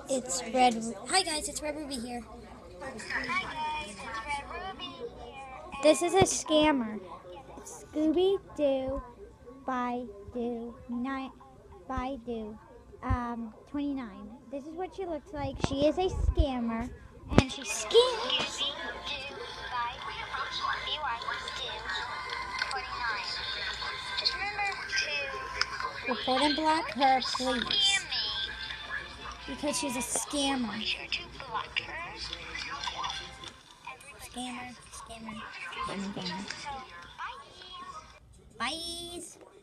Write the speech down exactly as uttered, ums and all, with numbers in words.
It's Red. Hi guys, it's Red Ruby here. Hi guys, it's Red Ruby here. This is a scammer. It's Scooby-Doo by Do nine by Do um twenty-nine. This is what she looks like. She is a scammer, and she scams. Scooby-Doo by B Y twenty-nine. Just remember to Report and block her, scam please, me. because she's a scammer. Be sure to block her. Scammer, scammer, scammer, scammer. So, bye. Bye.